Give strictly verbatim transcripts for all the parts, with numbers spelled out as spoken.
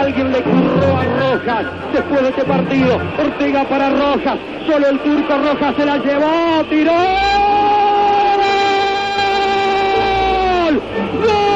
Alguien le curró a Rojas después de este partido. Ortega para Rojas. Solo el turco Rojas se la llevó. ¡Tiró! ¡Gol! ¡Gol!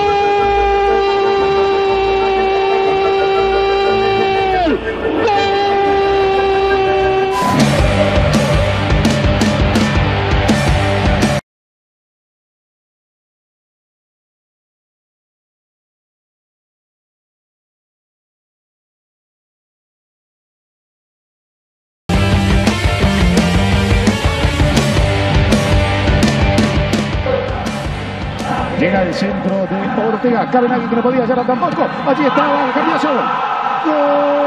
Llega el centro de Ortega. Cabenagui que no podía llegar tampoco. Allí estaba el Cambiaso. ¡Gol!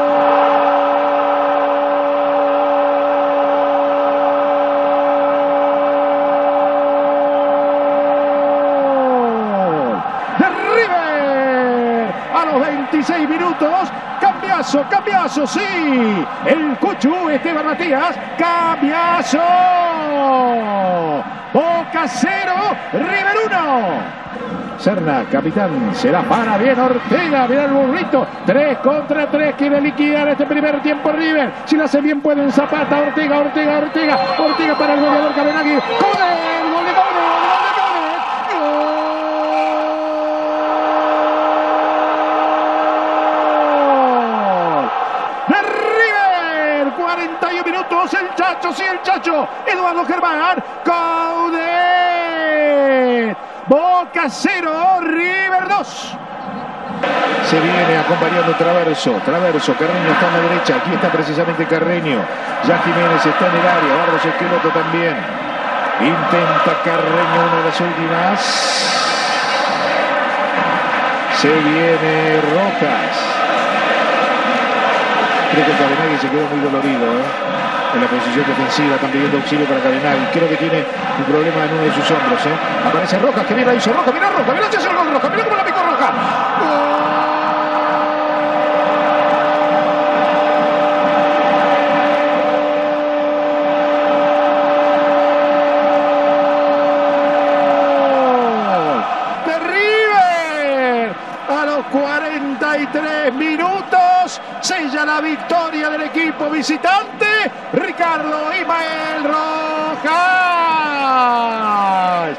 De River. A los veintiséis minutos. Cambiaso, Cambiaso, sí. El Cuchu Esteban Matías. Cambiaso. Boca cero, River uno. Serna, capitán, se la para bien Ortega, mira el burrito. tres contra tres, quiere liquidar este primer tiempo River. Si lo hace bien pueden Zapata, Ortega, Ortega, Ortega. Ortega para el goleador Cabenagui. ¡Gol! ¡Gol de cuarenta y uno minutos, el Chacho, sí el Chacho, Eduardo Germán, Coudet, Boca cero, River dos. Se viene acompañando Traverso, Traverso, Carreño está a la derecha, aquí está precisamente Carreño, ya Jiménez está en el área, Barros Esqueloto también, intenta Carreño una de las últimas, se viene Rojas. Creo que Cabenagui se quedó muy dolorido ¿eh? en la posición defensiva. Están pidiendo auxilio para Cabenagui. Creo que tiene un problema en uno de sus hombros. ¿eh? Aparece Rojas, que viene la hizo Rojas. Mira Rojas, mira si hace el gol Rojas. Mira cómo la picó Rojas. ¡Gol! ¡De River! A los cuarenta y tres minutos. Sella la victoria del equipo visitante, Ricardo Ismael Rojas.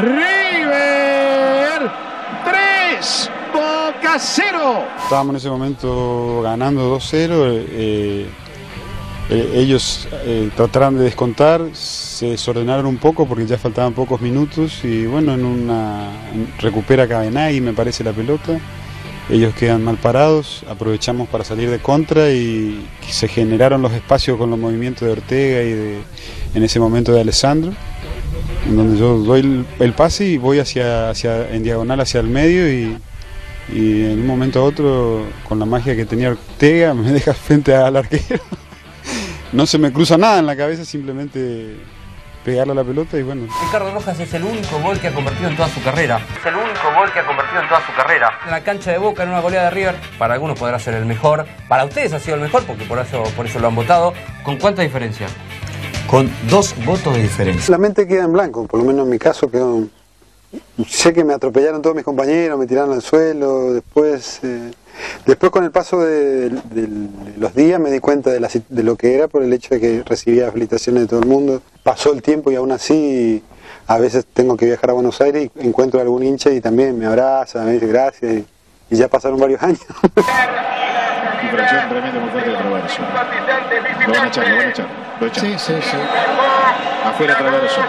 River tres, Boca cero. Estábamos en ese momento ganando dos cero, eh, eh, ellos eh, trataron de descontar, se desordenaron un poco porque ya faltaban pocos minutos y bueno, en una en, recupera Cabenagui, me parece la pelota. Ellos quedan mal parados, aprovechamos para salir de contra y se generaron los espacios con los movimientos de Ortega y de, en ese momento de Alessandro, en donde yo doy el, el pase y voy hacia, hacia, en diagonal hacia el medio y, y en un momento a otro, con la magia que tenía Ortega, me deja frente al arquero. No se me cruza nada en la cabeza, simplemente pegarle a la pelota y bueno. Ricardo Rojas es el único gol que ha convertido en toda su carrera. Es el único gol que ha convertido en toda su carrera. En la cancha de Boca, en una goleada de River, para algunos podrá ser el mejor. Para ustedes ha sido el mejor porque por eso, por eso lo han votado. ¿Con cuánta diferencia? Con dos votos de diferencia. La mente queda en blanco, por lo menos en mi caso quedó. Sé que me atropellaron todos mis compañeros, me tiraron al suelo, después... Eh... Después con el paso de, de, de los días me di cuenta de, la, de lo que era por el hecho de que recibía felicitaciones de todo el mundo. Pasó el tiempo y aún así a veces tengo que viajar a Buenos Aires y encuentro a algún hincha y también me abraza, me dice gracias y, y ya pasaron varios años. Infracción tremenda muy fuerte de Traverso. Lo van a echar, lo van a echar. Lo echan. Sí, sí, sí. Afuera Traverso.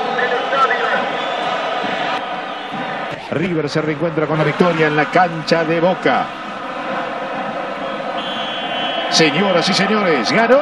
River se reencuentra con la victoria en la cancha de Boca. Señoras y señores, ganó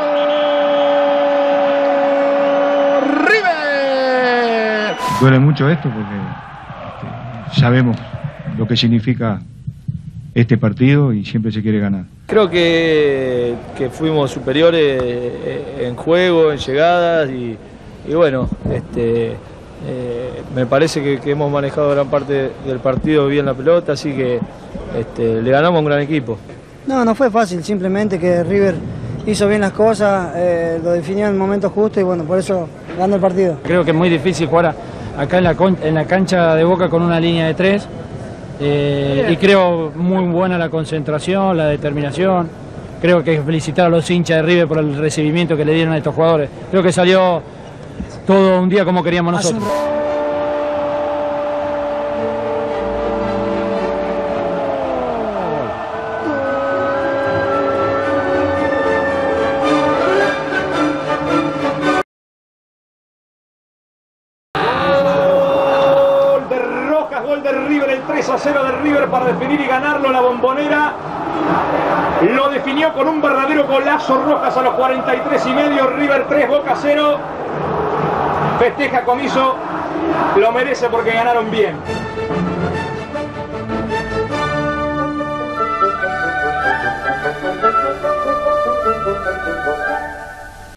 River. Duele mucho esto porque este, sabemos lo que significa este partido y siempre se quiere ganar. Creo que, que fuimos superiores en juego, en llegadas y, y bueno, este, eh, me parece que, que hemos manejado gran parte del partido bien la pelota, así que este, le ganamos a un gran equipo. No, no fue fácil, simplemente que River hizo bien las cosas, eh, lo definió en el momento justo y bueno, por eso ganó el partido. Creo que es muy difícil jugar acá en la, en la cancha de Boca con una línea de tres, eh, y creo muy buena la concentración, la determinación. Creo que hay que felicitar a los hinchas de River por el recibimiento que le dieron a estos jugadores. Creo que salió todo un día como queríamos nosotros. Gol de River, el tres a cero de River para definir y ganarlo la Bombonera. Lo definió con un verdadero golazo Rojas a los cuarenta y tres y medio. River tres, Boca cero. Festeja Comiso, lo merece porque ganaron bien.